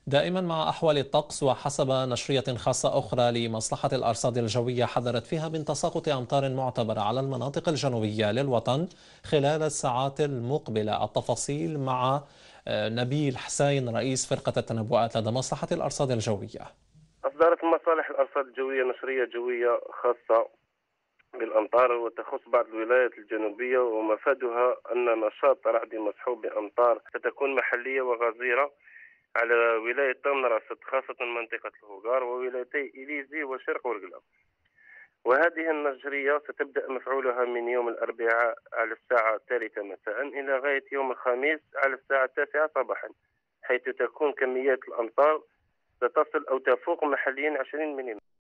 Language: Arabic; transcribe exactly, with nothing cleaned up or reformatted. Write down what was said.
دائما مع أحوال الطقس، وحسب نشرية خاصة أخرى لمصلحة الأرصاد الجوية حذرت فيها من تساقط أمطار معتبرة على المناطق الجنوبية للوطن خلال الساعات المقبلة. التفاصيل مع آه، نبيل حسين رئيس فرقة التنبؤات لدى مصلحة الأرصاد الجوية. أصدرت مصالح الأرصاد الجوية نشرية جوية خاصة بالأمطار وتخص بعض الولايات الجنوبية، ومفادها أن نشاط رعدي مصحوب بأمطار ستكون محلية وغزيرة على ولاية تمن راست، خاصة منطقة الهوغار وولايتي إليزي وشرق ورقلة. وهذه النشرية ستبدأ مفعولها من يوم الأربعاء على الساعة الثالثة مساء إلى غاية يوم الخميس على الساعة التاسعة صباحا، حيث تكون كميات الأمطار ستصل أو تفوق محليا عشرين ملم.